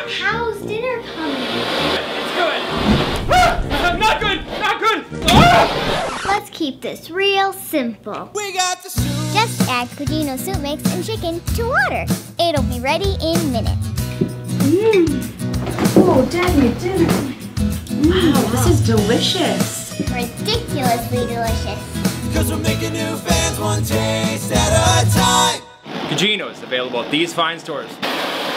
How's dinner coming? It's good. Ah! Not good. Not good. Ah! Let's keep this real simple. We got the soup. Just add Cugino soup mix and chicken to water. It'll be ready in minutes. Oh, Daddy, dinner. Wow, this is delicious. Ridiculously delicious. Cause we're making new fans one taste at a time. Cuginos, available at these fine stores.